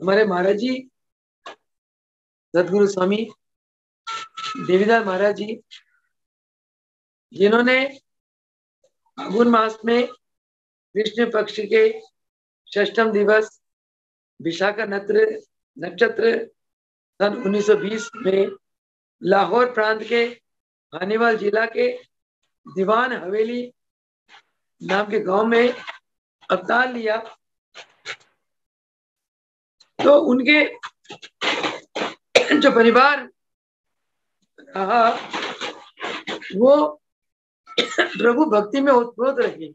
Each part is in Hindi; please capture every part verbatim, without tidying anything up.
हमारे महाराज जी सदगुरु स्वामी देवीदास महाराज जी, जिन्होंने फागुन मास में कृष्ण पक्ष के षष्ठम दिवस विशाखा नक्षत्र सन उन्नीस सौ बीस में लाहौर प्रांत के हानीवाल जिला के दीवान हवेली नाम के गांव में अवतार लिया, तो उनके जो परिवार रहा वो प्रभु भक्ति में ओतप्रोत रहे।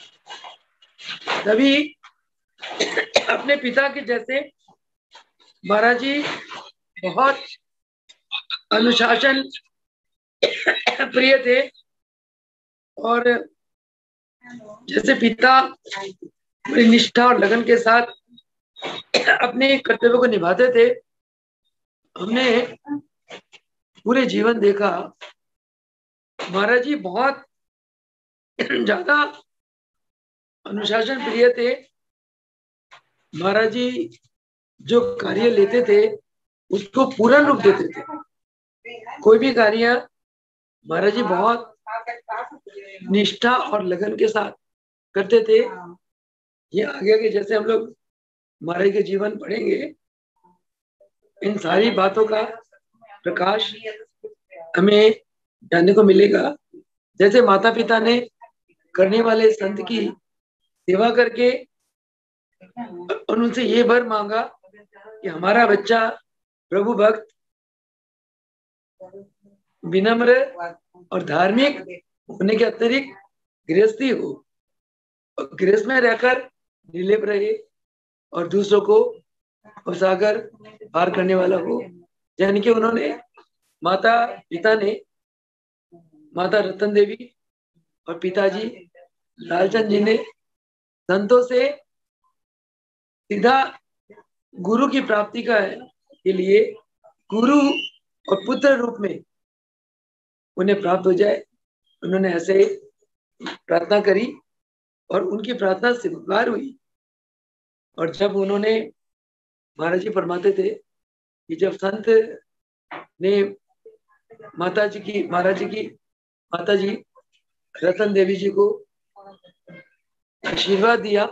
तभी अपने पिता के जैसे महाराज जी बहुत अनुशासन प्रिय थे, और जैसे पिता बड़ी निष्ठा और लगन के साथ अपने कर्तव्य को निभाते थे, हमने पूरे जीवन देखा। महाराज जी बहुत ज्यादा अनुशासन प्रिय थे। महाराज जी जो कार्य लेते थे उसको पूर्ण रूप देते थे। कोई भी कार्य महाराज जी बहुत निष्ठा और लगन के साथ करते थे। ये आगे के जैसे हम लोग महाराज के जीवन पढ़ेंगे, इन सारी बातों का प्रकाश हमें जानने को मिलेगा। जैसे माता पिता ने करने वाले संत की सेवा करके और उनसे ये वर मांगा कि हमारा बच्चा प्रभु भक्त, विनम्र और धार्मिक होने के अतिरिक्त गृहस्थी हो, और गृहस्थ में रहकर निर्लेप रहे और दूसरों को उजागर पार करने वाला हो। यानी कि उन्होंने माता पिता ने माता रतन देवी और पिताजी लालचंद जी ने संतों से सीधा गुरु की प्राप्ति का के लिए गुरु और पुत्र रूप में उन्हें प्राप्त हो जाए, उन्होंने ऐसे प्रार्थना करी और उनकी प्रार्थना स्वीकार हुई। और जब उन्होंने, महाराज जी फरमाते थे कि जब संत ने माता जी की महाराज जी की माता जी रतन देवी जी को आशीर्वाद दिया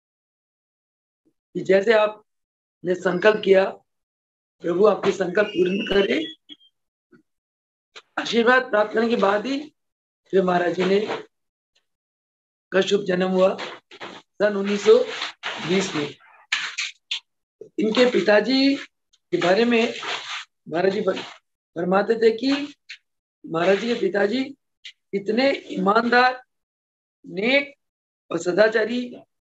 कि जैसे आपने संकल्प किया प्रभु आपकी संकल्प पूर्ण करे, आशीर्वाद प्राप्त करने के बाद ही फिर महाराज जी ने का शुभ जन्म हुआ सन उन्नीस सौ बीस में। इनके पिताजी के बारे में महाराज जी फरमाते थे कि महाराज जी के पिताजी इतने ईमानदार, नेक और सदाचारी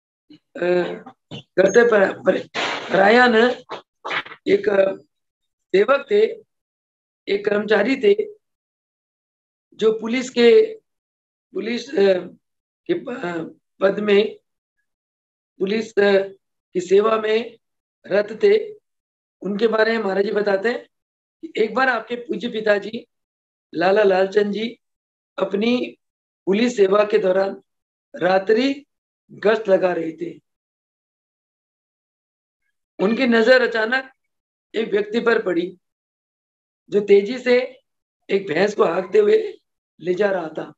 करते परायण एक सेवक थे, एक कर्मचारी थे जो पुलिस के पुलिस के पद में, पुलिस की सेवा में रत थे। उनके बारे में महाराज जी बताते हैं कि एक बार आपके पूज्य पिताजी लाला लालचंद जी अपनी पुलिस सेवा के दौरान रात्रि गश्त लगा रहे थे। उनकी नजर अचानक एक व्यक्ति पर पड़ी जो तेजी से एक भैंस को हाँकते हुए ले जा रहा था।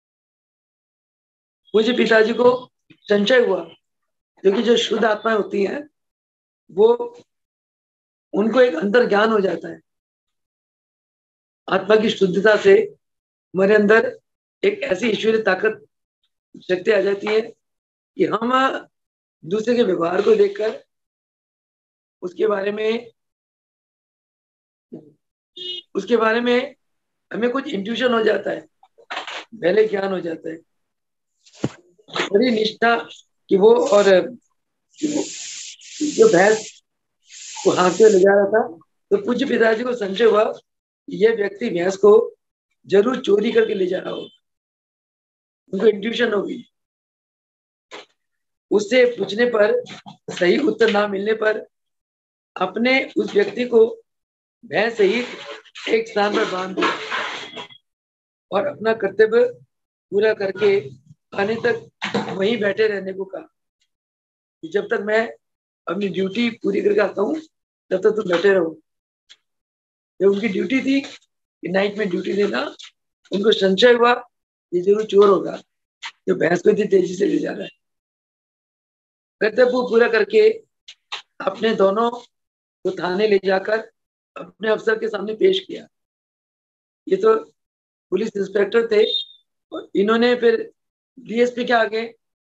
पूज्य पिताजी को संशय हुआ, क्योंकि जो शुद्ध आत्माएं होती हैं वो उनको एक अंतर ज्ञान हो जाता है। आत्मा की शुद्धता से हमारे अंदर एक ऐसी ईश्वरीय ताकत, शक्ति आ जाती है कि हम दूसरे के व्यवहार को देखकर उसके बारे में उसके बारे में हमें कुछ इंट्यूशन हो जाता है, पहले ज्ञान हो जाता है। बड़ी निष्ठा कि वो, और जो भैंस को हाँकते ले जा रहा था, तो पूज्य पिताजी को संशय हुआ ये व्यक्ति भैंस को जरूर चोरी करके ले जा रहा होगा। उनको इंट्यूशन होगी। उससे पूछने पर, सही उत्तर ना मिलने पर अपने उस व्यक्ति को भैंस सहित एक स्थान पर बांध दिया और अपना कर्तव्य पूरा करके आने तक वहीं बैठे रहने को कहा कि जब तक मैं अपनी ड्यूटी पूरी करके आता हूँ, तब तक तुम बैठे रहो। जब उनकी ड्यूटी थी कि नाइट में ड्यूटी देना, उनको संशय हुआ ये जरूर चोर होगा जो भैंस को इतनी तेजी से ले जा रहा है। कर्तव्य पूरा करके अपने दोनों को थाने ले जाकर अपने अफसर के सामने पेश किया। ये तो पुलिस इंस्पेक्टर थे और इन्होंने फिर डीएसपी के आगे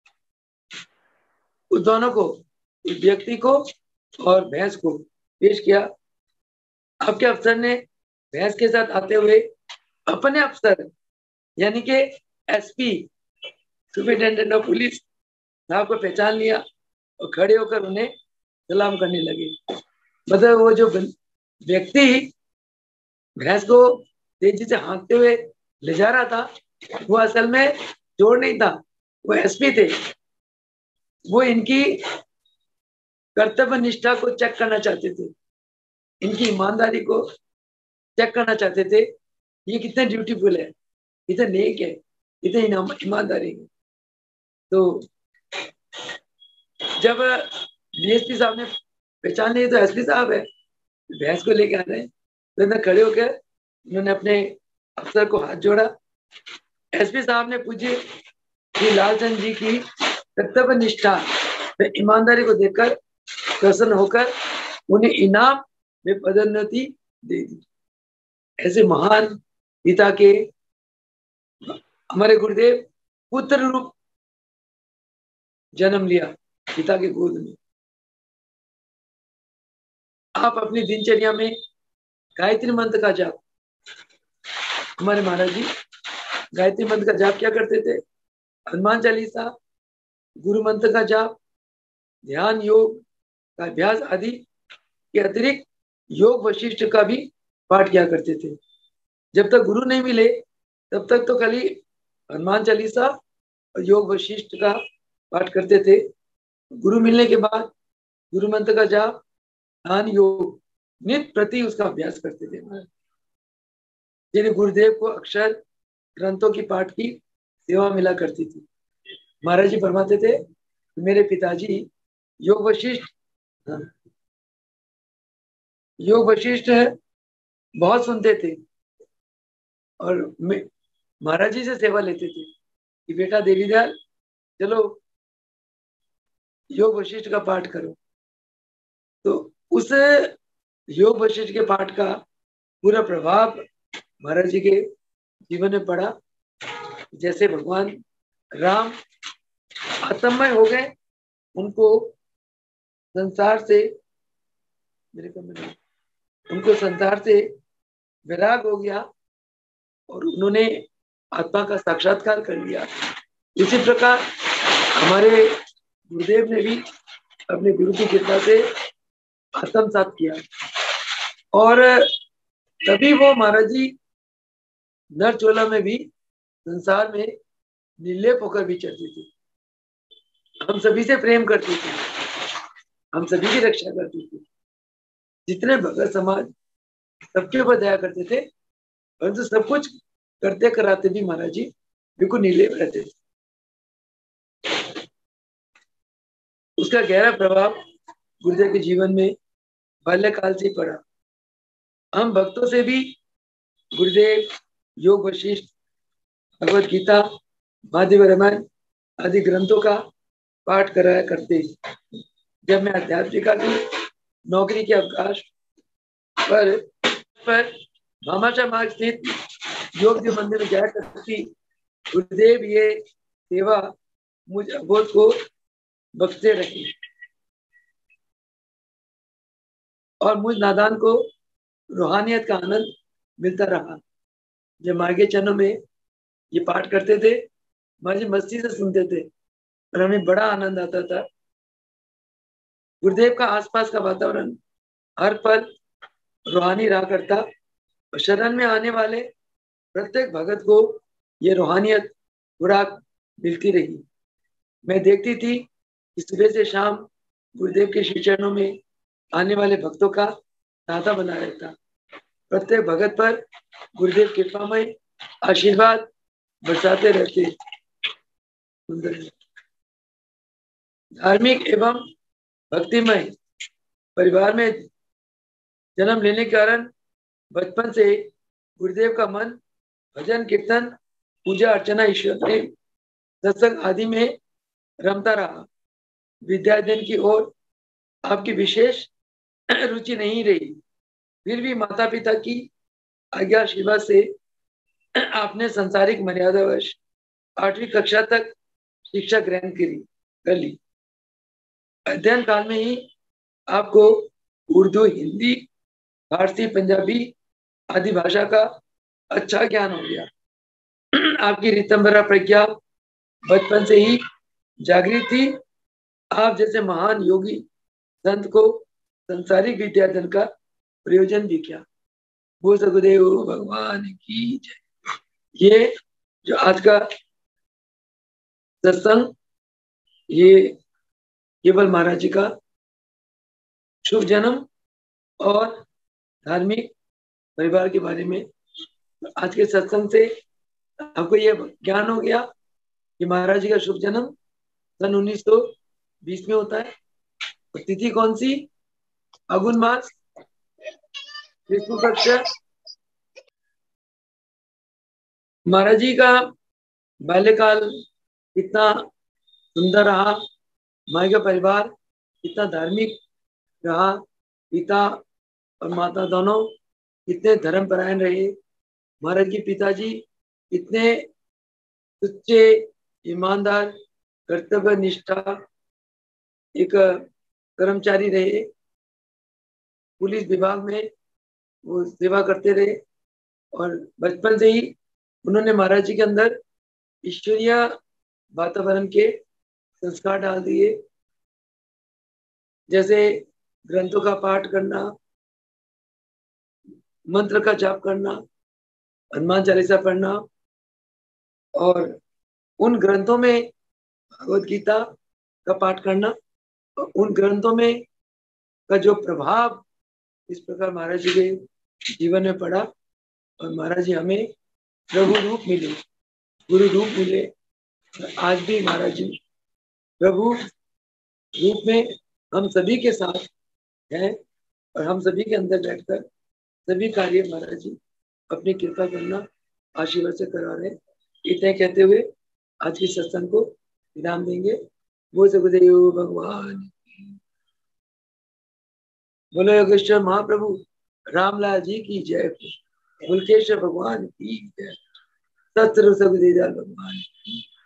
उस दोनों को, उस व्यक्ति को और भैंस को पेश किया। आपके अफसर ने भैंस के साथ आते हुए अपने अफसर यानी कि एसपी, सुपरिटेंडेंट ऑफ पुलिस साहब को पहचान लिया और खड़े होकर उन्हें सलाम करने लगे। मतलब वो जो व्यक्ति भैंस को तेजी से हाँकते हुए ले जा रहा था, वो असल में चोर नहीं था, वो एसपी थे। वो इनकी कर्तव्य निष्ठा को चेक करना चाहते थे, इनकी ईमानदारी को चेक करना चाहते थे। ये कितने ड्यूटीफुल है, कितने नेक है, कितने ईमानदारी है। तो जब डीएसपी साहब ने पहचान ली तो एसपी साहब है, भैंस को लेके आ रहे हैं, तो इन्हें खड़े होकर उन्होंने अपने अफसर को हाथ जोड़ा। एसपी साहब ने पूछे कि लालचंद जी की कर्तव्य निष्ठा व ईमानदारी को देखकर प्रसन्न होकर उन्हें इनाम में पदोन्नति दे दी। ऐसे महान पिता के हमारे गुरुदेव पुत्र रूप जन्म लिया पिता के गोद में। आप अपनी दिनचर्या में गायत्री मंत्र का जाप, हमारे महाराज जी गायत्री मंत्र का जाप क्या करते थे? हनुमान चालीसा, गुरु मंत्र का जाप, ध्यान योग का अभ्यास आदि के अतिरिक्त योग वशिष्ठ का भी पाठ किया करते थे। जब तक गुरु नहीं मिले तब तक तो खाली हनुमान चालीसा और योग वशिष्ठ का पाठ करते थे। गुरु मिलने के बाद गुरु मंत्र का जाप, ध्यान योग नित्य प्रति उसका अभ्यास करते थे। जिन्हें गुरुदेव को अक्षर ग्रंथों की पाठ की सेवा मिला करती थी। महाराज जी फरमाते थे मेरे पिताजी योग वशिष्ठ योग वशिष्ठ बहुत सुनते थे और महाराज जी से सेवा लेते थे कि बेटा देवीदयाल चलो योग वशिष्ठ का पाठ करो। तो उस योग वशिष्ठ के पाठ का पूरा प्रभाव महाराज जी के जीवन में पड़ा। जैसे भगवान राम आत्ममय हो गए, उनको संसार से मेरे कमरे उनको संसार से विराग हो गया और उन्होंने आत्मा का साक्षात्कार कर लिया। इसी प्रकार हमारे गुरुदेव ने भी अपने गुरु की कृपा से आत्मसात किया और तभी वो महाराज जी नरचोला में भी संसार में निर्लेप होकर विचरती थी। हम सभी से प्रेम करती थी, हम सभी की रक्षा करती थी। जितने भगत समाज सबके ऊपर दया करते थे, परंतु सब कुछ करते कराते भी महाराज जी बिल्कुल निर्लेप रहते थे। उसका गहरा प्रभाव गुरुदेव के जीवन में बाल्यकाल से पड़ा। हम भक्तों से भी गुरुदेव योग वशिष्ठ, भगवत गीता, महादेव रामायण आदि ग्रंथों का पाठ कराया करते। जब मैं अध्यात्मिका की नौकरी के अवकाश पर पर भामाशाह मार्ग स्थित योग देव मंदिर में जाया करती, गुरुदेव ये सेवा मुझ अबोध को बख्शते रही और मुझ नादान को रूहानियत का आनंद मिलता रहा। जब मार्गे चरणों में ये पाठ करते थे, माँ जी मस्ती से सुनते थे और हमें बड़ा आनंद आता था। गुरुदेव का आसपास का वातावरण हर पल रूहानी रहा करता और शरण में आने वाले प्रत्येक भगत को ये रूहानियत खुराक मिलती रही। मैं देखती थी कि सुबह से शाम गुरुदेव के श्री चरणों में आने वाले भक्तों का तांता बना रहता। प्रत्येक भगत पर गुरुदेव कृपामय आशीर्वाद बरसाते रहते। धार्मिक एवं भक्तिमय परिवार में जन्म लेने के कारण बचपन से गुरुदेव का मन भजन कीर्तन पूजा अर्चना ईश्वर प्रेम सत्संग आदि में रमता रहा। विद्या अध्ययन की ओर आपकी विशेष रुचि नहीं रही, फिर भी माता पिता की आज्ञा शिवा से आपने संसारिक मर्यादावश आठवीं कक्षा तक शिक्षा ग्रहण करी कर ली। अध्ययन काल में ही आपको उर्दू, हिंदी, फारसी, पंजाबी आदि भाषा का अच्छा ज्ञान हो गया। आपकी ऋतंभरा प्रज्ञा बचपन से ही जागृत थी। आप जैसे महान योगी संत को संसारिक विद्याधन का प्रयोजन भी किया। वो सगुदेव भगवान की जय। ये जो आज का सत्संग, ये केवल महाराज जी का शुभ जन्म और धार्मिक परिवार के बारे में आज के सत्संग से आपको ये ज्ञान हो गया कि महाराज जी का शुभ जन्म सन उन्नीस सौ बीस में होता है। और तिथि कौन सी? फागुन मास, विष्णु पक्ष। महाराज जी का बाल्यकाल कितना सुंदर रहा, माँ का परिवार कितना धार्मिक रहा, पिता और माता दोनों कितने धर्मपरायण रहे, महाराज के पिताजी कितने सच्चे ईमानदार कर्तव्य निष्ठा एक कर्मचारी रहे, पुलिस विभाग में वो सेवा करते रहे। और बचपन से ही उन्होंने महाराज जी के अंदर ईश्वरीय वातावरण के संस्कार डाल दिए, जैसे ग्रंथों का पाठ करना, मंत्र का जाप करना, हनुमान चालीसा पढ़ना, और उन ग्रंथों में भगवत गीता का पाठ करना, और उन ग्रंथों में का जो प्रभाव इस प्रकार महाराज जी के जीवन में पड़ा, और महाराज जी हमें प्रभु रूप मिले, गुरु रूप मिले। आज भी महाराज जी प्रभु रूप में हम सभी के साथ हैं, और हम सभी के अंदर बैठकर सभी कार्य महाराज जी अपनी कृपा करना आशीर्वाद से करा रहे। इतने कहते हुए आज की सत्संग को विराम देंगे। वो सगुदेव भगवान, बोलो योगेश्वर महाप्रभु रामलाल जी की जय, बुलकेश्वर भगवान की जय, सत्र सगुदेव भगवान की।